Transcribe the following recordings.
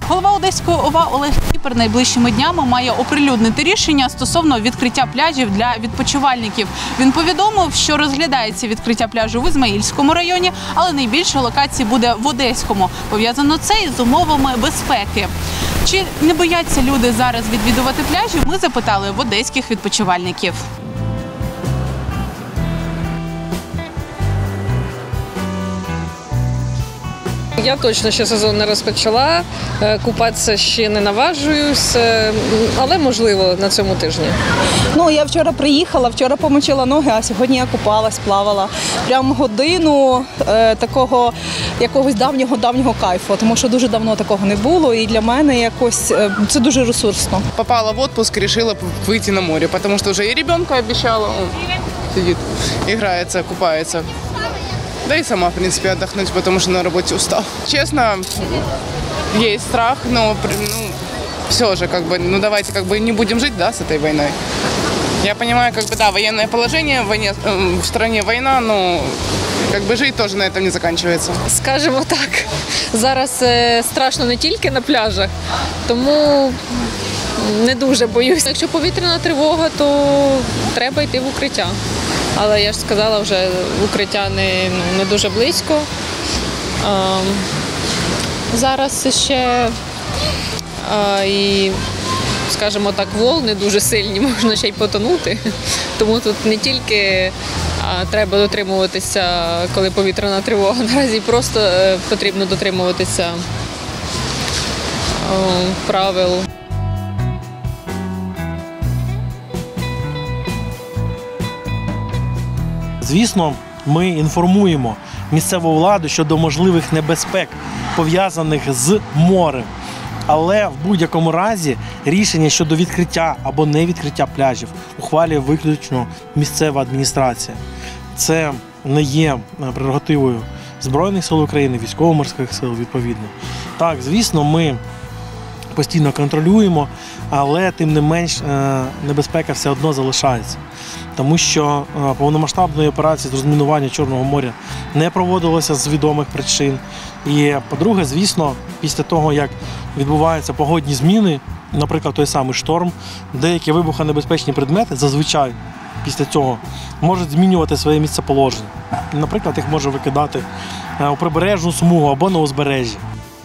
Голова Одеської ОВА Олег Кіпер найближчими днями має оприлюднити рішення стосовно відкриття пляжів для відпочивальників. Він повідомив, що розглядається відкриття пляжу в Ізмаїльському районі, але найбільше локацій буде в Одеському. Пов'язано це із умовами безпеки. Чи не бояться люди зараз відвідувати пляжі, ми запитали в одеських відпочивальників. Я точно ще сезон не розпочала, купатися ще не наважуюсь, але можливо на цьому тижні. Я вчора приїхала, вчора помочила ноги, а сьогодні я купалась, плавала. Прямо годину такого якогось давнього кайфу, тому що дуже давно такого не було, і для мене якось це дуже ресурсно. Попала в отпуск, решила выйти на море, потому что уже и ребенка обещала, он сидит, играется, купается. Да и сама, в принципе, отдохнуть, потому что на работе устал. Честно, есть страх, но все же, давайте не будем жить, да, с этой войной. Я понимаю, военное положение, в стране война, но жить тоже на этом не заканчивается. Скажемо так, зараз страшно не тільки на пляжах, тому не дуже боюсь. Якщо повітряна тривога, то треба йти в укриття. Але я ж сказала, вже укриття не дуже близько. Зараз ще і, скажімо так, волни дуже сильні, можна ще й потонути. Тому тут не тільки треба дотримуватися, коли повітряна тривога, наразі просто потрібно дотримуватися правил. Звісно, ми інформуємо місцеву владу щодо можливих небезпек, пов'язаних з морем. Але в будь-якому разі рішення щодо відкриття або невідкриття пляжів ухвалює виключно місцева адміністрація. Це не є прерогативою Збройних сил України, військово-морських сил відповідно. Так, звісно, ми постійно контролюємо, але тим не менш небезпека все одно залишається. Тому що повномасштабної операції з розмінування Чорного моря не проводилося з відомих причин. І, по-друге, звісно, після того, як відбуваються погодні зміни, наприклад, той самий шторм, деякі вибухонебезпечні предмети зазвичай після цього можуть змінювати своє місцеположення. Наприклад, їх може викидати у прибережну смугу або на узбережжі.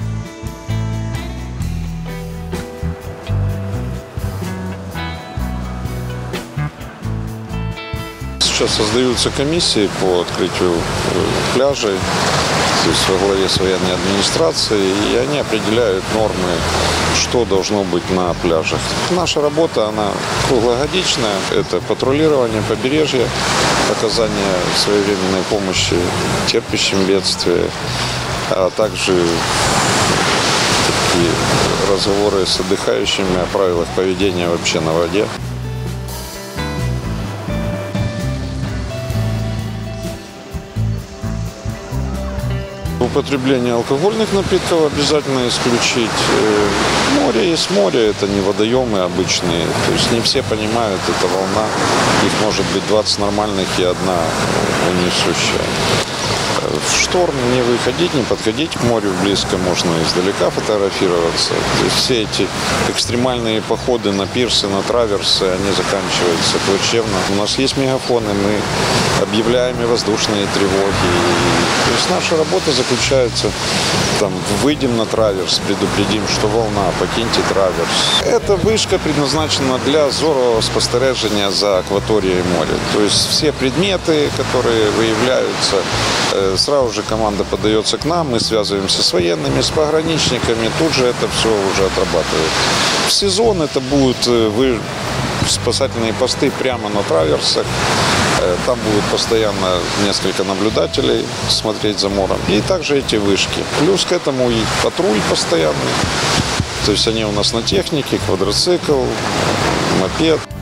Сейчас создаются комиссии по открытию пляжей, то есть во главе с военной администрацией, и они определяют нормы, что должно быть на пляжах. Наша работа, она круглогодичная. Это патрулирование побережья, оказание своевременной помощи терпящим бедствия, а также такие разговоры с отдыхающими о правилах поведения вообще на воде. Употребление алкогольных напитков обязательно исключить. Море есть море, это не водоемы обычные. То есть не все понимают, это волна. Их может быть 20 нормальных и одна унесущая. В шторм не выходить, не подходить к морю близко, можно издалека фотографироваться. То есть все эти экстремальные походы на пирсы, на траверсы, они заканчиваются плачевно. У нас есть мегафоны, мы объявляем и воздушные тревоги. То есть наша работа заключается, выйдем на траверс, предупредим, что волна, покиньте траверс. Эта вышка предназначена для зорового спостережения за акваторией моря. То есть все предметы, которые выявляются, сразу же команда подается к нам, мы связываемся с военными, с пограничниками, тут же это все уже отрабатывает. В сезон это будут спасательные посты прямо на траверсах. Там будет постоянно несколько наблюдателей смотреть за морем. И также эти вышки. Плюс к этому и патруль постоянный. То есть они у нас на технике, квадроцикл, мопед.